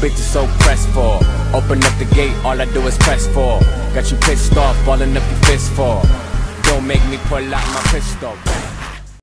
bitches so pressed for. Open up the gate, all I do is press for. Got you pissed off, balling up your fist for. Don't make me pull out my pistol.